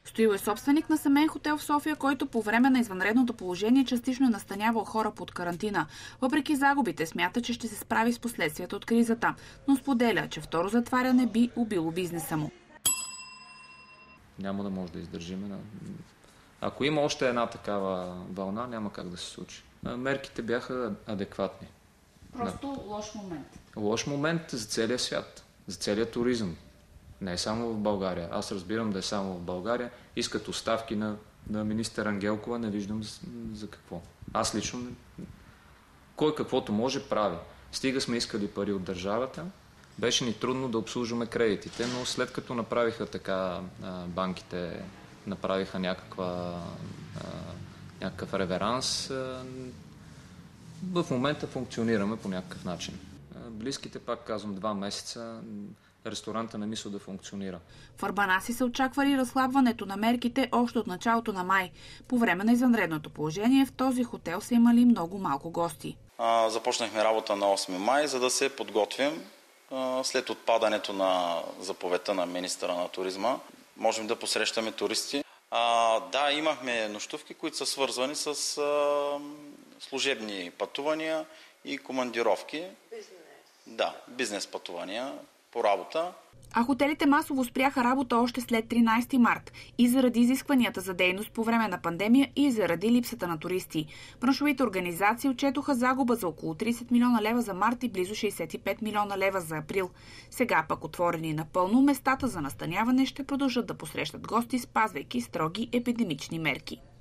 Стоил е собственик на семейен хотел в София, който по време на извънредното положение частично е настанявал хора под карантина. Въпреки загубите, смята, че ще се справи с последствията от кризата, но споделя, че второ затваряне би убило бизнеса му. Няма да може да издържим. Ако има още една такава вълна, няма как да се случи. Мерките бяха адекватни. Просто лош момент. Лош момент за целия свят, за целия туризъм. Не е само в България. Аз разбирам да е само в България. Искат оставки на министър Ангелкова, не виждам за какво. Аз лично кой каквото може прави. Стига сме искали пари от държавата. Беше ни трудно да обслужваме кредитите, но след като направиха така, банките направиха някакъв реверанс, в момента функционираме по някакъв начин. Близките, пак казвам, 2 месеца ресторанта не мисля да функционира. В Арбанаси се очаквали разхлабването на мерките още от началото на май. По време на извънредното положение в този хотел са имали много малко гости. Започнахме работа на 8 май, за да се подготвим след отпадането на заповедта на министъра на туризма. Можем да посрещаме туристи. Да, имахме нощувки, които са свързвани с служебни пътувания и командировки. Да, бизнес пътувания по работа. А хотелите масово спряха работа още след 13 март и заради изискванията за дейност по време на пандемия и заради липсата на туристи. Браншовите организации отчетоха загуба за около 30 милиона лева за март и близо 65 милиона лева за април. Сега пък отворени напълно, местата за настаняване ще продължат да посрещат гости, спазвайки строги епидемични мерки.